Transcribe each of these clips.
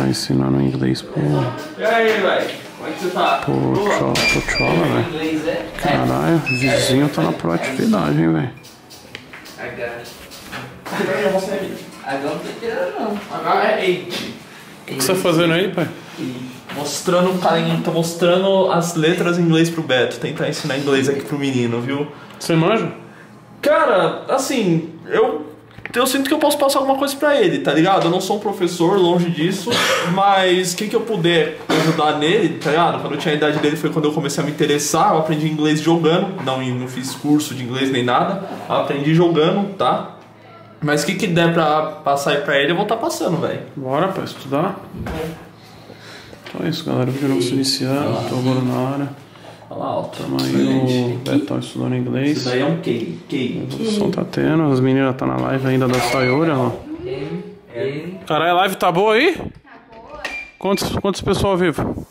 tá ensinando inglês pro... E aí, velho? Como é que você tá? Pro Chola, velho. Caralho, o vizinho tá na proatividade, hein, velho. Agora não tem inteira, não. Agora é 8. O que você tá fazendo aí, pai? Mostrando o carinho, tô mostrando as letras em inglês pro Beto. Tentar ensinar inglês aqui pro menino, viu? Você manja? Cara, assim, eu sinto que eu posso passar alguma coisa pra ele, tá ligado? Eu não sou um professor, longe disso, mas o que eu puder ajudar nele, tá ligado? Quando eu tinha a idade dele foi quando eu comecei a me interessar, eu aprendi inglês jogando, não fiz curso de inglês nem nada, eu aprendi jogando, tá? Mas o que der pra passar aí pra ele, eu vou estar passando, velho. Bora pra estudar? Então é isso, galera, vídeo novo iniciando, tô agora na área. Olha lá, alto. Tamo aí, o Betão estudando inglês. Isso daí é um K. O som tá tendo, as meninas tá na live ainda da Sayuri, ó. Caralho, a live tá boa aí? Tá boa. Quantos pessoal ao vivo?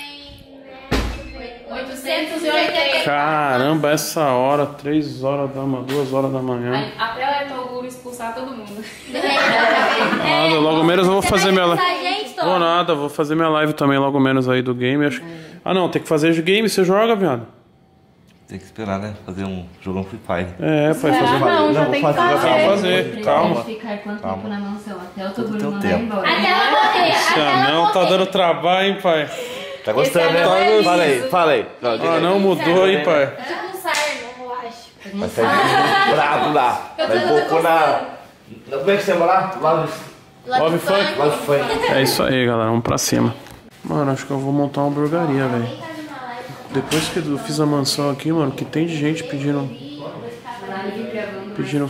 Tem 880. Caramba, essa hora, 3 horas da manhã, 2 horas da manhã. Até o Toguro expulsar todo mundo. Nada, logo menos eu vou fazer minha live. Vou nada, vou fazer minha live também logo menos aí do game. Acho... Ah não, tem que fazer de game, você joga, viado? Tem que esperar, né? Fazer um jogão Free Fire. É, pai, fazer. Não, já tem que fazer. Calma. Ficar quanto tempo na mansão? Até o Toguro Tem um mandar tempo. embora. Até ela morrer. Esse anão tá dando trabalho, hein, pai? Tá gostando, né? Fala aí. Ah, não mudou aí, pai. Tipo um sarno, eu acho. Vai sair bravo lá. Vai pouco na... Como é que você chama lá? Love Funk? Love Funk. É isso aí, galera, vamos pra cima. Mano, acho que eu vou montar uma hamburgueria, velho. Depois que eu fiz a mansão aqui, mano, que tem de gente pedindo funk. Pedindo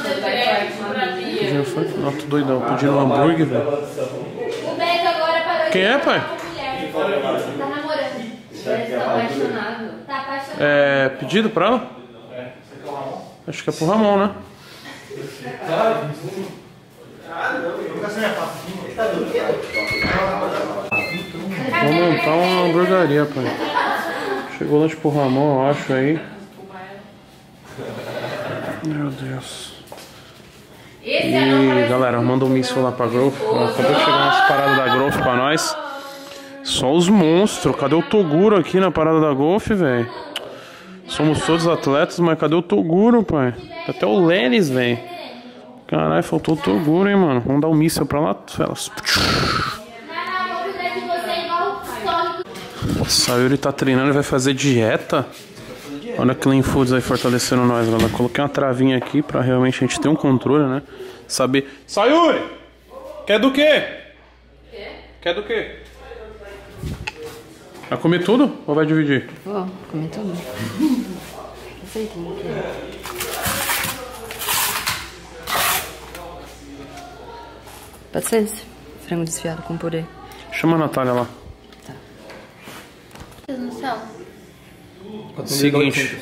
funk? Não, tô doidão. Pedindo hambúrguer, velho. O Beto agora parou. Quem é, pai? Tá namorando. Tá apaixonado. Tá apaixonado. É pedido pra ela? Acho que é pro Ramon, né? Vou montar uma hamburgueria, pai. Chegou lanche pro Ramon, eu acho aí. Meu Deus. E galera, manda um míssil lá pra Growth. Acabou de chegar umas paradas da Growth pra nós. Só os monstros. Cadê o Toguro aqui na parada da Growth, velho? Somos todos atletas, mas cadê o Toguro, pai? Até o Lenis, velho. Caralho, faltou o Toguro, hein, mano. Vamos dar um míssil pra lá, felas. Sayuri tá treinando e vai fazer dieta. Olha a Clean Foods aí fortalecendo nós, galera. Coloquei uma travinha aqui pra realmente a gente ter um controle, né? Saber. Sayuri! Quer do quê? Quer do quê? Vai comer tudo ou vai dividir? Vou comer tudo. Aceita, não quero. Pode ser esse? Frango desfiado com purê. Chama a Natália lá. Vocês não são? Seguinte.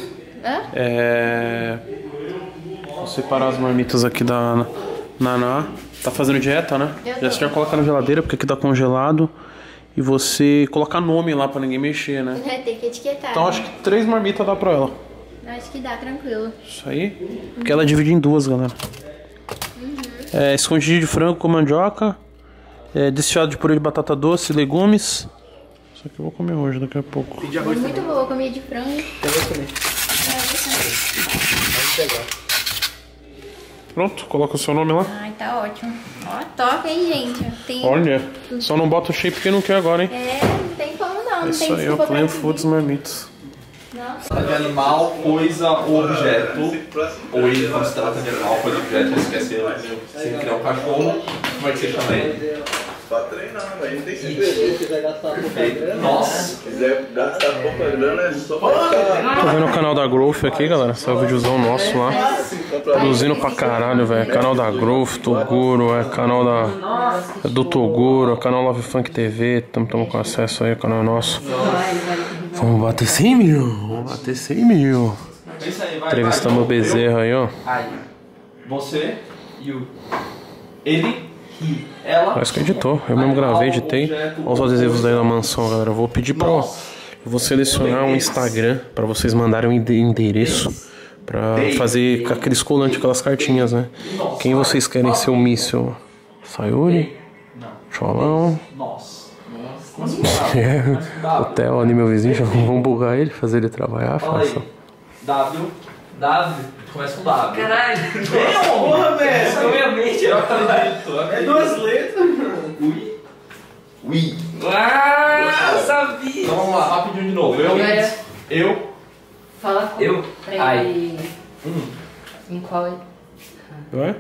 Vou separar as marmitas aqui da Naná. Tá fazendo dieta, né? Já você já coloca na geladeira porque aqui tá congelado. E você colocar nome lá pra ninguém mexer, né? Tem que etiquetar. Então acho que 3 marmitas dá pra ela. Acho que dá, tranquilo. Isso aí. Porque ela divide em 2, galera. Escondidinho de frango com mandioca. Desfiado de purê de batata doce, legumes. Isso aqui eu vou comer hoje, daqui a pouco. Muito boa, comida de frango. Pronto, coloca o seu nome lá. Ai, tá ótimo. Ó, top, hein, gente? Tem... Olha, só não bota o shape porque não quer agora, hein? não tem como não. Não Isso tem aí, o desculpa Clean pra Foods marmitas. Nossa. De animal, coisa ou objeto. Ou ele, quando se trata de animal, coisa ou objeto, ele esquece se ele criar um cachorro, como é que você chama ele? Só treinar, velho. Não tem segredo. Se quiser gastar pouca grana. Nossa! Se quiser gastar pouca grana, é só pra Tô vendo o canal da Growth aqui, galera. Esse é o videozão nosso lá. Produzindo pra caralho, velho. Canal da Growth, Toguro, canal do Toguro, canal Love Funk TV. Tamo com acesso aí, o canal é nosso. Vamos bater 100 mil. Vamos bater 100 mil. Entrevistamos o Bezerra aí, ó. Aí, você e o... Ele... Ela. Parece que editou, eu mesmo gravei, editei. Olha os adesivos daí da mansão, galera. Eu vou pedir pra. Eu vou selecionar um Instagram pra vocês mandarem um endereço pra fazer aqueles colantes, aquelas cartinhas, né? Quem vocês querem ser o míssil? Sayuri? Tcholão. Nossa. O Theo ali, meu vizinho, já vamos bugar ele, fazer ele trabalhar. Fala aí. W. Começa com W. Caralho. Porra, velho. Isso é minha mente. É 2 letras. Ui. Ah, sabia. Então vamos lá, rapidinho de novo. Eu. Fala com Eu. Ai. Em qual é? Vai?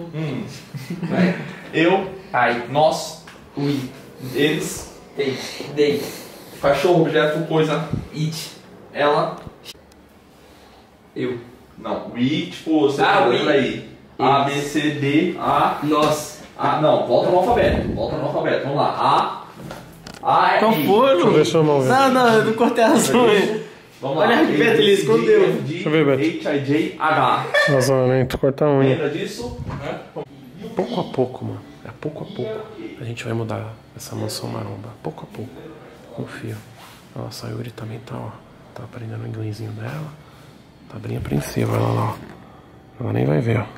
Eu. Ai. Nós. Ui. Eles. Dei. Cachorro, objeto, coisa. It. Ela. Eu. Não. We, tipo, você we. lembra aí. A, B, C, D, A. Nós. A, não, volta no alfabeto. Vamos lá. A, Qual I. foi, Deixa eu ver seu nome, velho. Não, eu não cortei a razão. Vamos lá. Olha aqui, Beto, ele escondeu. Deixa eu ver, Beto. H-I-J-H. Vazamento, cortar a unha. Lembra disso? Pouco a pouco, mano. É pouco a pouco. A gente vai mudar essa mansão maromba. Pouco a pouco. Confia. Olha lá, a Sayuri também tá, ó. Tá aprendendo o inglesinho dela. Tá bem apreensiva, olha lá, ó. Ela nem vai ver, ó.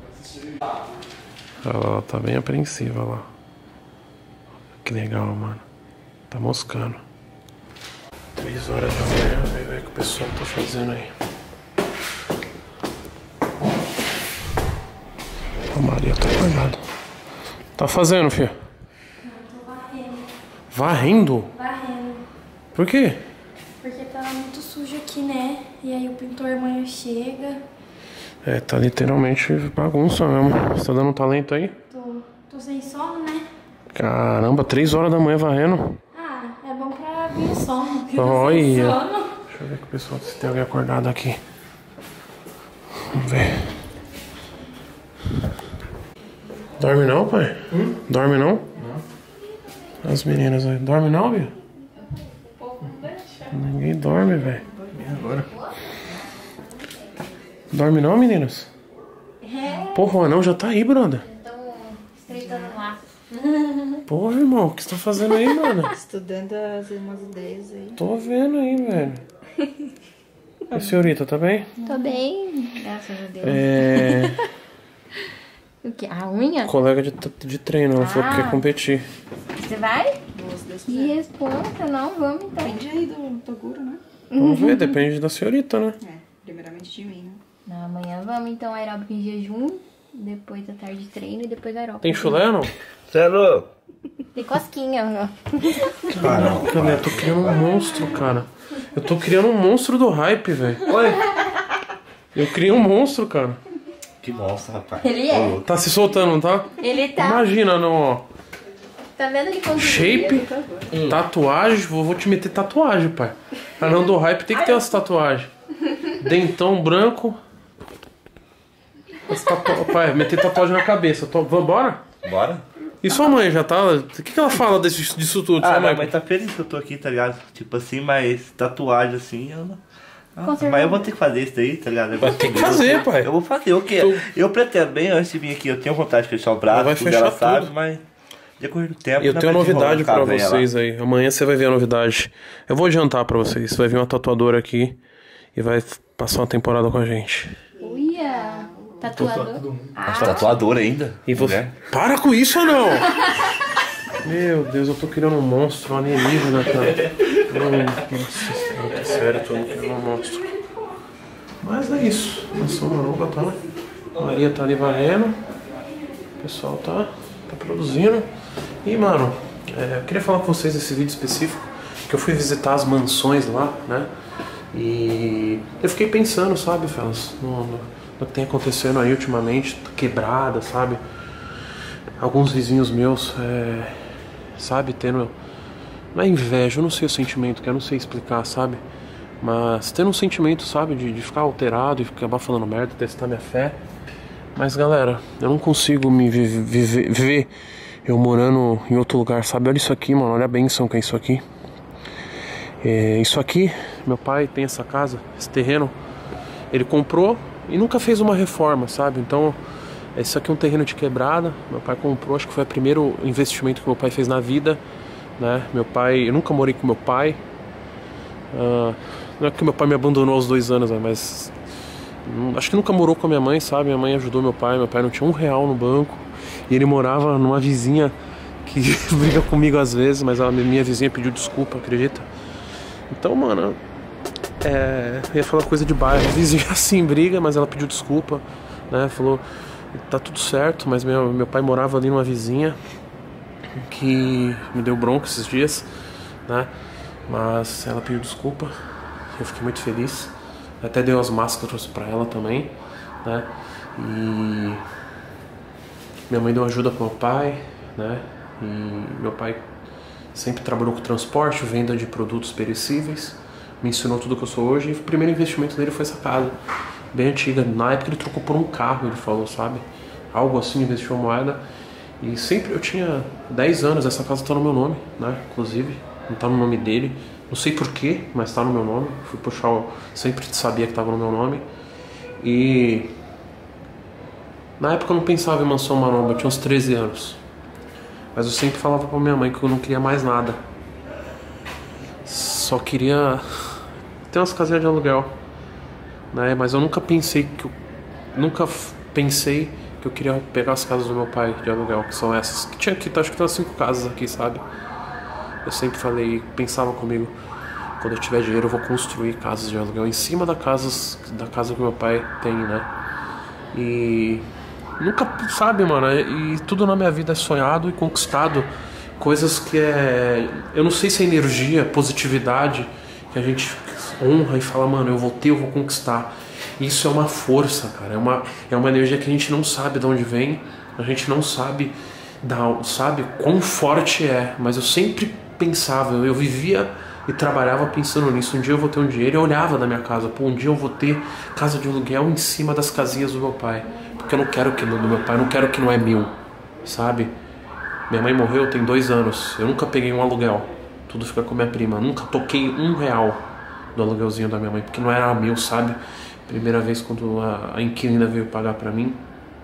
Ela tá bem apreensiva, olha lá. Que legal, mano. Tá moscando. 3 horas da manhã, vai ver o que o pessoal tá fazendo aí. A Maria tá acordada. Tá fazendo, filho? Varrendo? Varrendo. Por quê? Porque tá muito sujo aqui, né? E aí o pintor amanhã chega. É, tá literalmente bagunça mesmo. Você tá dando um talento aí? Tô sem sono, né? Caramba, 3 horas da manhã varrendo. Ah, é bom pra vir o sono. porque eu tô Olha. sem sono. Deixa eu ver com o pessoal se tem alguém acordado aqui. Vamos ver. Dorme não, pai? Dorme não? Não. As meninas aí. Dorme não, viu? Ninguém dorme, velho. Agora. Dorme não, meninas? Porra, o anão já tá aí, brother. Então, estreitando lá. Porra, irmão, o que você tá fazendo aí, mano? Estudando as irmãs ideias aí. Tô vendo aí, velho. E a senhorita, tá bem? Tô bem. Graças a Deus. É. O que? A unha? Colega de treino, ela falou que quer competir. Você vai? Nossa, Deus Que quiser. resposta, não, vamos então. Depende aí do Toguro, né? Vamos ver, depende da senhorita, né? É, primeiramente de mim, né? Não, amanhã vamos então aeróbico em jejum, depois da tarde treino e depois aeróbico. Tem chulé ou não? Você é louco? Tem cosquinha, ó. Caraca, velho, eu tô criando um monstro, cara. Eu tô criando um monstro do hype, velho. Oi. Eu criei um monstro, cara. Que monstro, rapaz. Ele é. Tá se soltando, não tá? Ele tá. Imagina, não, ó. Tá vendo ele quando Shape, tatuagem, vou te meter tatuagem, pai. Anão do hype tem que ter umas tatuagens. Dentão branco. Pai, meter tatuagem na cabeça. Vambora? Bora? E sua mãe já tá? O que ela fala disso tudo? Ah, sua minha mãe tá feliz que eu tô aqui, tá ligado? Tipo assim, mas tatuagem assim, eu não. certeza. Mas eu vou ter que fazer isso daí, tá ligado? Tem que fazer, pai. Eu vou fazer, o quê? Eu pretendo, bem antes de vir aqui, eu tenho vontade de fechar o braço, Vai tudo fechar ela sabe, tudo. mas decorrer do tempo... Eu não tenho vai novidade desenrolar, pra ficar velha vocês aí. Amanhã você vai ver a novidade. Eu vou adiantar pra vocês. Vai vir uma tatuadora aqui e vai passar uma temporada com a gente. Uia! Tatuador. lá. Tatuador ainda. E você... Né? Para com isso ou não? Meu Deus, eu tô criando um monstro, um alienígena, cara. Nossa senhora, tá sério, eu tô criando um monstro. Mas é isso. Mansão maromba, tá? A Maria tá ali varrendo. O pessoal tá produzindo. E, mano, eu queria falar com vocês nesse vídeo específico que eu fui visitar as mansões lá, né? E eu fiquei pensando, sabe, Felas, no que tem acontecendo aí ultimamente, quebrada, sabe? Alguns vizinhos meus, sabe, tendo... Não é inveja, eu não sei o sentimento, que eu não sei explicar, sabe? Mas tendo um sentimento, sabe, de ficar alterado e acabar falando merda, testar minha fé. Mas, galera, eu não consigo me viver eu morando em outro lugar, sabe? Olha isso aqui, mano, olha a benção que é isso aqui. Isso aqui, meu pai tem essa casa, esse terreno, ele comprou e nunca fez uma reforma, sabe? Então, esse aqui é um terreno de quebrada, meu pai comprou, acho que foi o primeiro investimento que meu pai fez na vida, né? Meu pai, eu nunca morei com meu pai, não é que meu pai me abandonou aos 2 anos, né? Mas acho que nunca morou com a minha mãe, sabe? Minha mãe ajudou meu pai não tinha R$1 no banco, e ele morava numa vizinha que briga comigo às vezes, mas a minha vizinha pediu desculpa, acredita? Então, mano, eu ia falar coisa de bairro. A vizinha assim briga, mas ela pediu desculpa, né? Falou, tá tudo certo, mas meu pai morava ali numa vizinha que me deu bronca esses dias, né? Mas ela pediu desculpa, eu fiquei muito feliz. Até deu as máscaras pra ela também, né? E minha mãe deu ajuda pro meu pai, né? E meu pai sempre trabalhou com transporte, venda de produtos perecíveis, me ensinou tudo que eu sou hoje. E o primeiro investimento dele foi essa casa, bem antiga. Na época ele trocou por um carro, ele falou, sabe? Algo assim, investiu moeda. E sempre, eu tinha 10 anos, essa casa tá no meu nome, né? Inclusive, não tá no nome dele. Não sei porquê, mas tá no meu nome. Fui puxar, sempre sabia que tava no meu nome. E na época eu não pensava em mansão maromba, eu tinha uns 13 anos. Mas eu sempre falava pra minha mãe que eu não queria mais nada. Só queria ter umas casinhas de aluguel, né? Mas eu nunca pensei que eu queria pegar as casas do meu pai de aluguel, que são essas. Que tinha aqui, acho que tem umas 5 casas aqui, sabe? Eu sempre falei, pensava comigo, quando eu tiver dinheiro eu vou construir casas de aluguel em cima da casa que meu pai tem, né? E nunca, sabe, mano, e tudo na minha vida é sonhado e conquistado. Coisas que eu não sei se é energia, positividade, que a gente honra e fala, mano, eu vou conquistar. Isso é uma força, cara, é uma energia que a gente não sabe de onde vem, a gente não sabe quão forte é, mas eu sempre pensava, eu vivia e trabalhava pensando nisso. Um dia eu vou ter um dinheiro, eu olhava na minha casa, pô, um dia eu vou ter casa de aluguel em cima das casinhas do meu pai, porque eu não quero que do meu pai, eu não quero que não é meu, sabe? Minha mãe morreu tem 2 anos, eu nunca peguei um aluguel, tudo fica com minha prima, nunca toquei R$1 do aluguelzinho da minha mãe, porque não era meu, sabe? Primeira vez quando a inquilina veio pagar pra mim,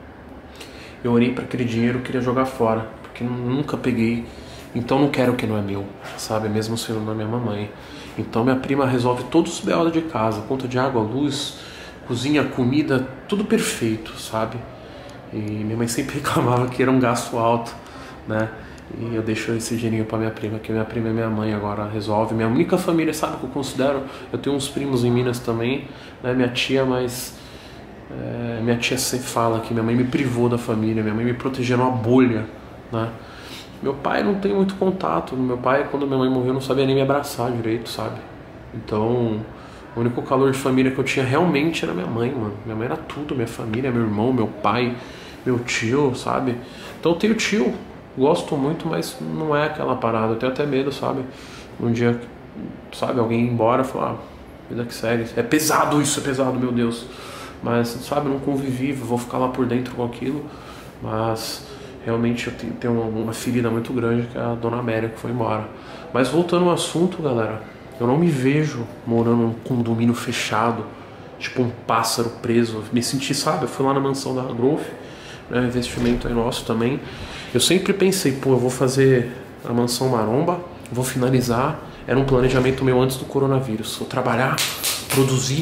eu orei pra aquele dinheiro, eu queria jogar fora, porque nunca peguei. Então não quero o que não é meu, sabe? Mesmo sendo da minha mamãe. Então minha prima resolve todos os B.O. de casa, conta de água, luz, cozinha, comida, tudo perfeito, sabe? E minha mãe sempre reclamava que era um gasto alto, né? E eu deixo esse dinheirinho pra minha prima, que minha prima é minha mãe agora, resolve. Minha única família, sabe, que eu considero? Eu tenho uns primos em Minas também, né? Minha tia, mas minha tia sempre fala que minha mãe me privou da família, minha mãe me protegeu numa bolha, né? Meu pai não tem muito contato. Meu pai, quando minha mãe morreu, não sabia nem me abraçar direito, sabe? Então, o único calor de família que eu tinha realmente era minha mãe, mano. Minha mãe era tudo, minha família, meu irmão, meu pai, meu tio, sabe? Então eu tenho tio, gosto muito, mas não é aquela parada. Eu tenho até medo, sabe? Um dia, sabe, alguém ir embora e falar, vida que segue. É pesado isso, é pesado, meu Deus. Mas, sabe, eu não convivi, vou ficar lá por dentro com aquilo. Mas realmente eu tenho uma ferida muito grande, que é a Dona Amélia, que foi embora. Mas voltando ao assunto, galera, eu não me vejo morando num condomínio fechado, tipo um pássaro preso. Me senti, sabe, eu fui lá na mansão da Growth, né, investimento aí nosso também. Eu sempre pensei, pô, eu vou fazer a mansão maromba, vou finalizar. Era um planejamento meu antes do coronavírus. Vou trabalhar, produzir,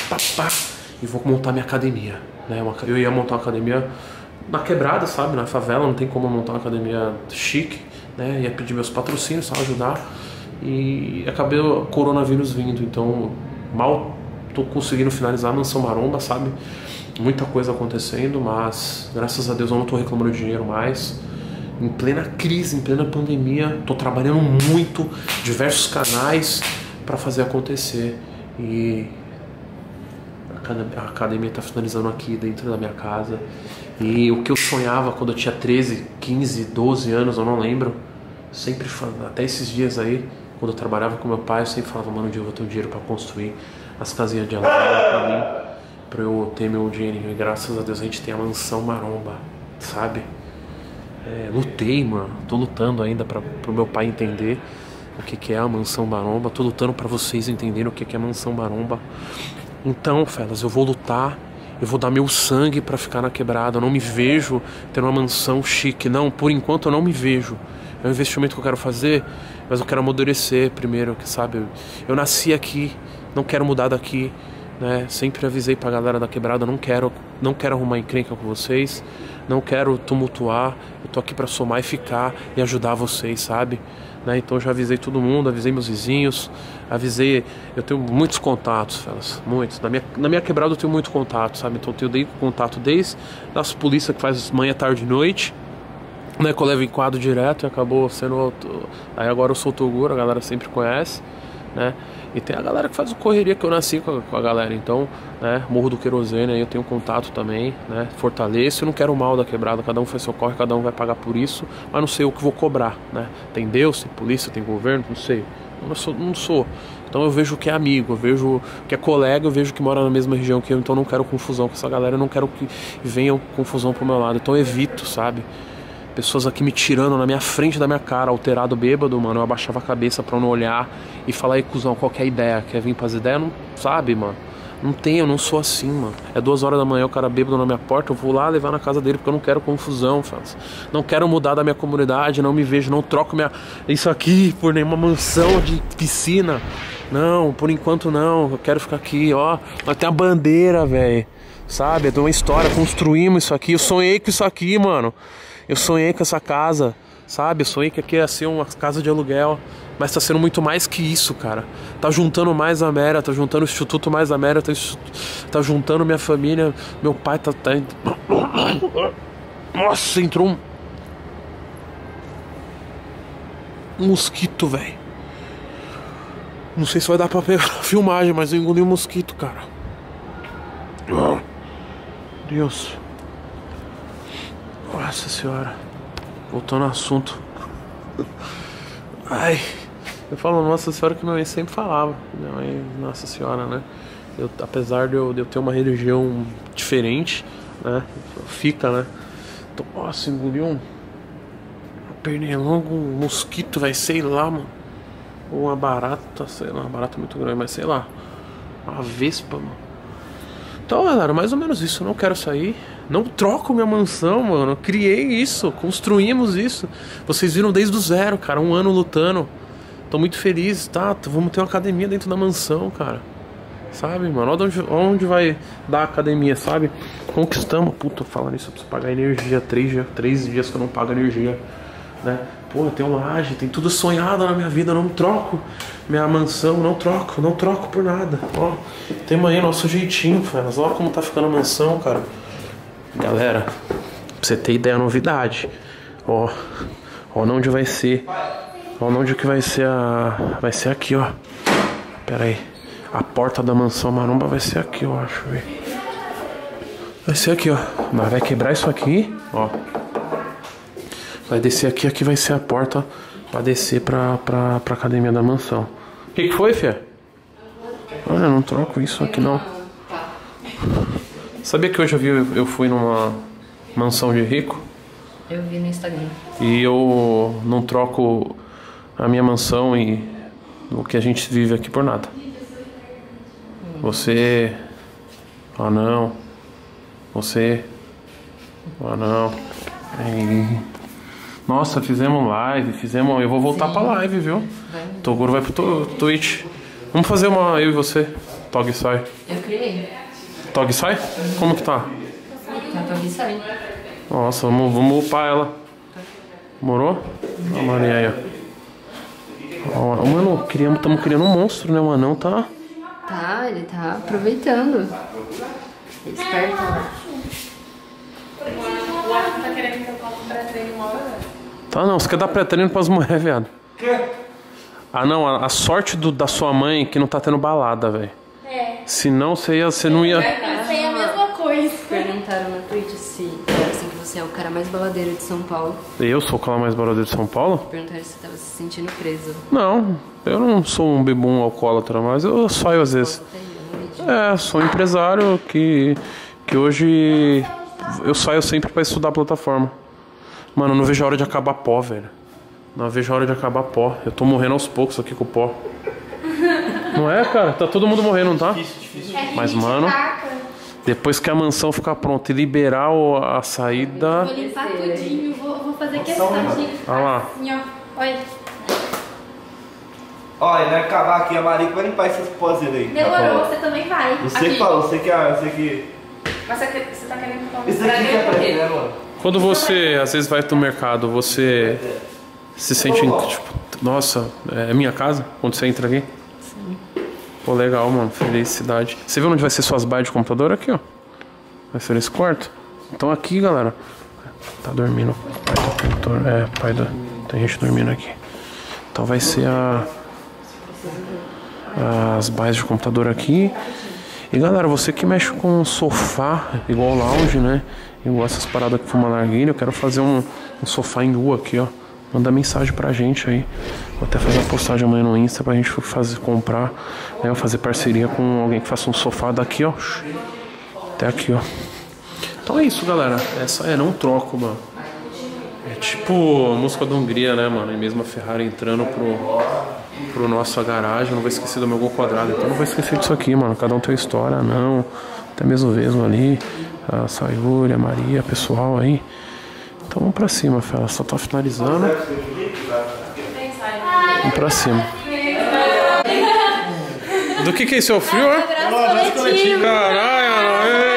e vou montar minha academia, né? Eu ia montar uma academia na quebrada, sabe, na favela, não tem como montar uma academia chique, né? Ia pedir meus patrocínios, só ajudar. E acabei o coronavírus vindo, então mal tô conseguindo finalizar a mansão maromba, sabe? Muita coisa acontecendo, mas graças a Deus eu não tô reclamando de dinheiro mais. Em plena crise, em plena pandemia, tô trabalhando muito, diversos canais para fazer acontecer. E a academia tá finalizando aqui dentro da minha casa. E o que eu sonhava quando eu tinha 13, 15, 12 anos, eu não lembro. Sempre falava, até esses dias aí, quando eu trabalhava com meu pai, eu sempre falava, mano, um dia eu vou ter um dinheiro pra construir as casinhas de aluguel pra mim, pra eu ter meu dinheirinho. E graças a Deus a gente tem a mansão maromba, sabe? Lutei, mano, tô lutando ainda pro meu pai entender o que é a mansão maromba. Tô lutando pra vocês entenderem o que é a mansão maromba. Então, fellas, eu vou lutar. Eu vou dar meu sangue pra ficar na quebrada. Eu não me vejo tendo uma mansão chique. Não, por enquanto eu não me vejo. É um investimento que eu quero fazer, mas eu quero amadurecer primeiro, que sabe? Eu nasci aqui, não quero mudar daqui. né? Sempre avisei pra galera da quebrada, não quero arrumar encrenca com vocês, não quero tumultuar, eu tô aqui pra somar e ficar e ajudar vocês, sabe? Né? Então eu já avisei todo mundo, avisei meus vizinhos, eu tenho muitos contatos, fellas, muitos. Na minha quebrada eu tenho muito contato, sabe? Então eu tenho contato desde as polícias que faz manhã, tarde e noite, né? Que eu levo em quadro direto e acabou sendo... Aí agora eu sou o Toguro, a galera sempre conhece, né? E tem a galera que faz o correria, que eu nasci com a galera. Então, né, Morro do Querosene, aí eu tenho contato também, né? Fortaleço, eu não quero o mal da quebrada, cada um faz seu corre, cada um vai pagar por isso, mas não sei o que vou cobrar, né? Tem Deus, tem polícia, tem governo, não sei. Eu não sou. Então eu vejo que é amigo, eu vejo que é colega, eu vejo que mora na mesma região que eu, então eu não quero confusão com essa galera, eu não quero que venham confusão pro meu lado. Então eu evito, sabe? Pessoas aqui me tirando na minha frente da minha cara, alterado, bêbado, mano. Eu abaixava a cabeça pra não olhar e falar, aí, cuzão, qual que é a ideia? Quer vir pras ideias? Não sabe, mano. Não tem, eu não sou assim, mano. É 2 horas da manhã, o cara bêbado na minha porta, eu vou lá levar na casa dele porque eu não quero confusão, faz. Não quero mudar da minha comunidade, não me vejo, não troco isso aqui por nenhuma mansão de piscina. Não, por enquanto não. Eu quero ficar aqui, ó. Nós tem a bandeira, velho. Sabe? É de uma história, construímos isso aqui. Eu sonhei com isso aqui, mano. Eu sonhei com essa casa, sabe? Eu sonhei que aqui ia ser uma casa de aluguel. Mas tá sendo muito mais que isso, cara. Tá juntando mais a Mera, tá juntando o Instituto Mais a Mera, tá juntando minha família. Meu pai tá... Nossa, entrou um mosquito, velho. Não sei se vai dar pra pegar a filmagem, mas eu engoli um mosquito, cara. Deus. Nossa senhora. Voltando ao assunto. Ai. Eu falo Nossa Senhora que minha mãe sempre falava. Minha mãe, Nossa Senhora, né? Apesar de eu ter uma religião diferente, né? Fica, né? Então, nossa, engoliu um pernilongo, um mosquito, vai, sei lá, mano. Ou uma barata, sei lá, uma barata muito grande, mas sei lá. Uma vespa, mano. Então, galera, mais ou menos isso. Eu não quero sair. Não troco minha mansão, mano. Eu criei isso, construímos isso. Vocês viram desde o zero, cara. 1 ano lutando. Tô muito feliz, tá? Vamos ter uma academia dentro da mansão, cara. Sabe, mano? Olha onde vai dar a academia, sabe? Conquistamos. Puta, falando isso, eu preciso pagar energia. 3 dias que eu não pago energia, né? Pô, eu tenho laje, tem tudo sonhado na minha vida. Eu não troco minha mansão, não troco por nada. Ó, temos aí nosso jeitinho, fellas. Olha como tá ficando a mansão, cara. Galera, pra você ter ideia, é novidade. Ó, onde vai ser. Onde que vai ser vai ser aqui, ó. Pera aí. A porta da mansão maromba vai ser aqui, eu acho, velho. Vai ser aqui, ó. Mas vai quebrar isso aqui, ó. Vai descer aqui, aqui vai ser a porta pra descer pra academia da mansão. O que foi, fia? Olha, eu não troco isso aqui, não. Sabia que hoje eu fui numa mansão de rico? Eu vi no Instagram. E eu não troco a minha mansão e o que a gente vive aqui por nada. Você... Ah, não. Você... Ah, não. Aí... Nossa, fizemos live, eu vou voltar pra live, viu? Toguro vai pro Twitch. Vamos fazer uma, eu e você, Tog Sai. Eu criei. Tog Sai? Como que tá? Tá Tog Sai. Nossa, vamos upar ela. Morou? A Maria aí, ó. Mano, estamos criando um monstro, né? O anão tá... Tá, ele tá aproveitando. Esperto, né? Tá querendo que eu coloque pré-treino uma hora? Tá não, você quer dar pré-treino pras mulheres, viado. Ah não, a sorte da sua mãe que não tá tendo balada, velho. É. Senão você não ia... Eu pensei a mesma coisa. Perguntaram no Twitch se assim, que você é o cara mais baladeiro de São Paulo. Eu sou o cara mais baladeiro de São Paulo? Perguntaram se você tava se sentindo preso. Não, eu não sou um bebum alcoólatra, mas eu saio às vezes. Sou um empresário que hoje eu saio sempre pra estudar a plataforma. Mano, eu não vejo a hora de acabar pó, velho. Não vejo a hora de acabar pó. Eu tô morrendo aos poucos aqui com o pó. Não é, cara? Tá todo mundo morrendo, não tá? Difícil. Mas, mano, depois que a mansão ficar pronta e liberar a saída... Vou limpar tudinho, vou fazer questão de... Olha lá. Assim, ó. Olha. Ó, e vai acabar aqui, a Marica vai limpar essas poses aí. Demorou, você também vai. Você que falou, você que... Mas você tá querendo falar Isso aqui que é pra ele, né, mano? Quando você, às vezes, vai pro mercado, você se sente, tipo, nossa, é minha casa? Quando você entra aqui? Sim. Pô, legal, mano, felicidade. Você viu onde vai ser suas baias de computador? Aqui, ó. Vai ser nesse quarto. Então aqui, galera, tá dormindo o pai do pintor. É, pai do... Tem gente dormindo aqui. Então vai ser as baias de computador aqui. E galera, você que mexe com sofá, igual lounge, né? Igual essas paradas que fuma narguilha, eu quero fazer um sofá em U aqui, ó. Manda mensagem pra gente aí. Vou até fazer uma postagem amanhã no Insta pra gente comprar, né? Fazer parceria com alguém que faça um sofá daqui, ó. Até aqui, ó. Então é isso, galera. Essa não troco, mano. É tipo a música da Hungria, né, mano? E mesmo a Ferrari entrando pro nossa garagem. Eu não vou esquecer do meu Gol quadrado. Então não vou esquecer disso aqui, mano. Cada um tem história, não. Até mesmo o Vesgo ali. A Sayuri, a Maria, pessoal aí. Então vamos pra cima, fera. Só tá finalizando. Vamos pra cima. Do que é isso? É o frio, é? Caralho,